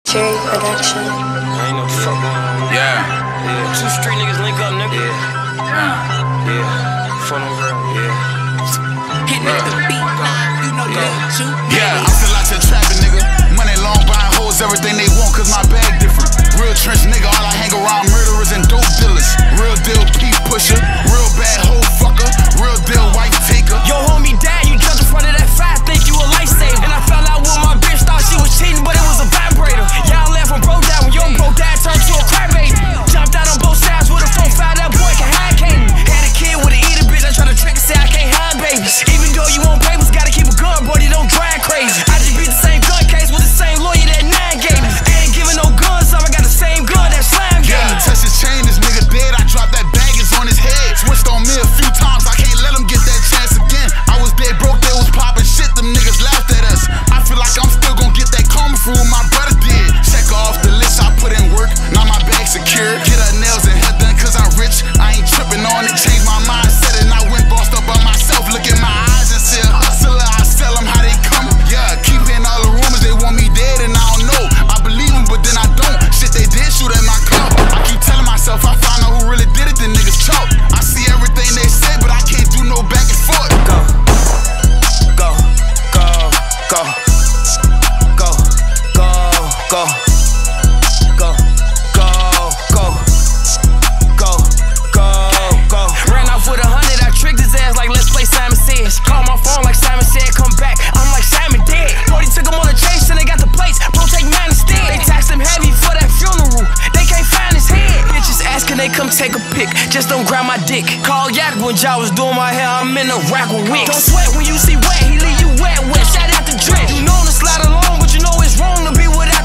Jerry Production. I ain't no fuck going on. Yeah. Two street niggas link up, nigga. Fun on real. Hit the beat, you know that too. Yeah, I'm still out there trapping, nigga. Money long, buying hoes, everything they want, cause my bag different. Real trench nigga, all I hang around murderers and dope dealers. Real deal peep pusher, real bad hoe fucker, real deal wife taker. Yo, homie, dad, you jumped in front of that fire, think you a lifesaver. And I fell out with my bitch, thought she was cheating, but it was a vibrator. Y'all left when bro died, when young bro dad turned to a crybaby. Jumped out on both sides with a 4-5, that boy can hide cable. Had a kid with an eater bitch, I try to trick and say I can't hide babies. Even though you want papers, gotta keep a gun, boy, you don't drive crazy. I just beat the same gun case with the same lawyer that 9 gave me. I ain't giving no guns up, I got the same gun that Slime gave me. Touch his chain, this nigga dead, I dropped that baggage on his head. Switched on me a few times, I can't let him get that chance again. I was dead broke, they was popping shit, them niggas laughed at us. I feel like I'm still gon' get that karma for what my brother did. Check off the list, I put in work, now my bag secure. Get her nails and hair done cause I'm rich, I ain't tripping on it. Changed my mindset and I went bossed up by myself. Look in my eyes and say a hustler, I sell them how they come. Yeah, keep hearing all the rumors, they want me dead and I don't know. I believe them but then I don't, shit they did shoot at my car. I keep telling myself I found out who really did it, then niggas chalk. I see everything they say but I can't do no back and forth. Go, go, go, go, go, go, go, go, go, go, go, go, go. Ran off with 100, I tricked his ass like let's play Simon Says. Call my phone like Simon said, come back. I'm like Simon dead. Brody took him on the chase and they got the plates. Bro, take mine instead. They taxed him heavy for that funeral. They can't find his head. Bitches asking they come take a pic. Just don't grab my dick. Call Yak when Ja was doing my hair. I'm in a rack with wicks. Don't sweat when you see wet. He leave you wet, wet. Shout out to Drake. You know to slide along, but you know it's wrong to be without